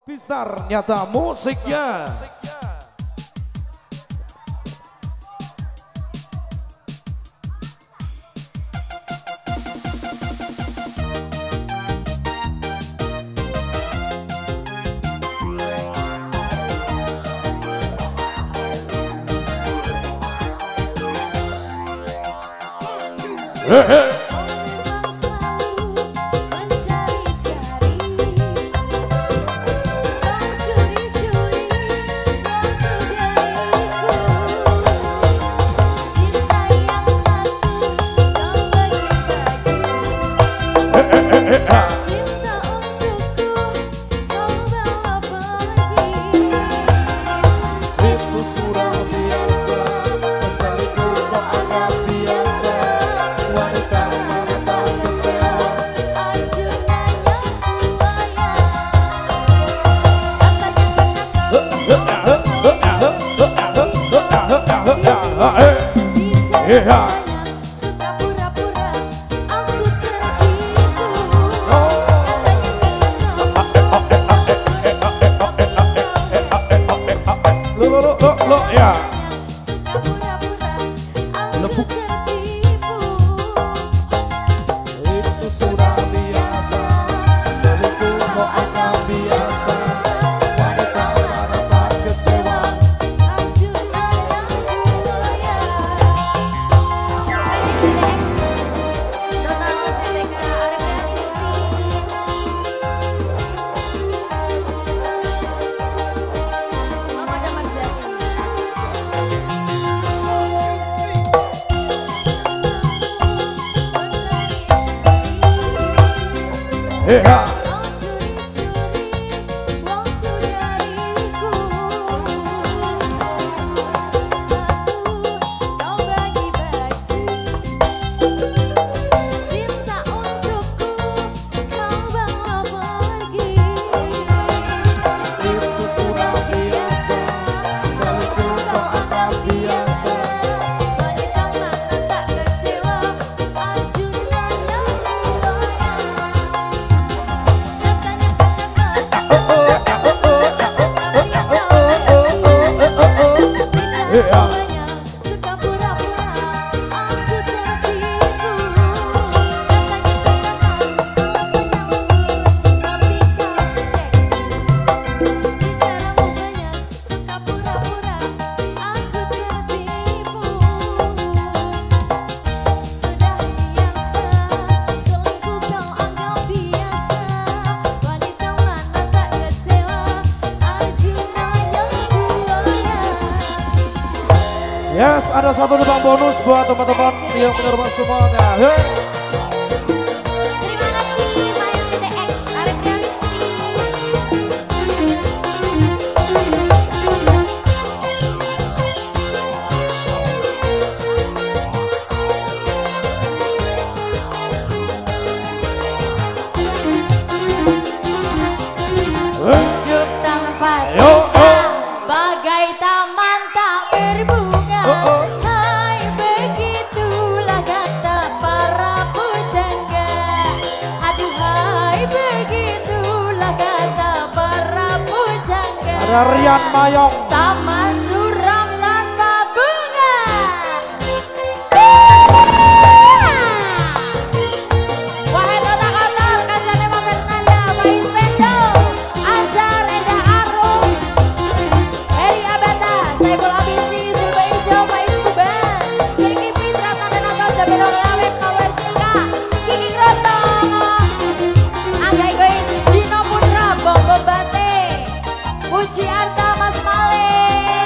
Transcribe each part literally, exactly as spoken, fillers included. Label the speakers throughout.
Speaker 1: Pistar nyata musiknya. Hey, hey. Yeah.
Speaker 2: Suka pura-pura aku tertipu.
Speaker 1: Lo lo lo lo lo ya.
Speaker 2: Suka pura-pura aku tertipu.
Speaker 1: Itu sudah biasa, selingkuh mau anggap biasa. Wanita rata kecewa.
Speaker 2: Arjuna yang mulia.
Speaker 1: Yeah.
Speaker 2: Kau curi-curi waktu dariku. Satu kau bagi-bagi cinta untukku, kau bawa pergi.
Speaker 1: Itu sudah biasa, selingkuh kau anggap biasa.
Speaker 2: Wanita mana tak kecewa, Arjuna yang mulia.
Speaker 1: Yeah.
Speaker 2: Suka pura-pura aku tertipu. Katanya
Speaker 1: Yes, ada satu lubang bonus buat teman-teman yang menerima semuanya. Hey.
Speaker 2: terima kasih Mayu C T X Arif Realisti. Hidup tanpa
Speaker 1: Yo,
Speaker 2: cinta
Speaker 1: oh.
Speaker 2: bagai taman tak berbunga.
Speaker 1: Oh, oh.
Speaker 2: Hai, begitulah kata para pujangga. Aduhai, begitulah kata para pujangga.
Speaker 1: Ada Rian Mayong.
Speaker 2: Taman suram tanpa bunga. Wahai kotak-kotak, Kasane Mas Fernanda, Faiz Pendo, Azhar Enda Arum, Heri Abata, Saiful Abisi, Zulba Ijo, Faiz Kuban, Kiki Fitra, Tante Nonton, Jabiro Kelawet, Mawar Cika, Kiki Kroto, Angga Egois, Dino Putra, Bongo Bate, Puji Arta, Mas Male,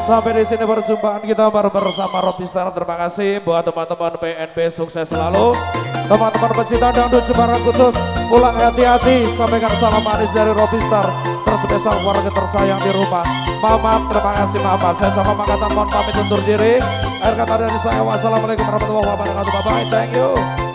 Speaker 3: Sampai di sini perjumpaan kita baru bersama Ropistar. Terima kasih buat teman-teman P N B, sukses selalu. Teman-teman pecinta dangdut Jepara Kudus, pulang hati-hati. Sampaikan salam manis dari Ropistar, terspesial keluarga tersayang di rumah. Maaf, terima kasih, maaf. Saya coba mengatakan mohon pamit undur diri. Akhir kata dari saya, wassalamualaikum warahmatullahi wabarakatuh. Bye bye, thank you.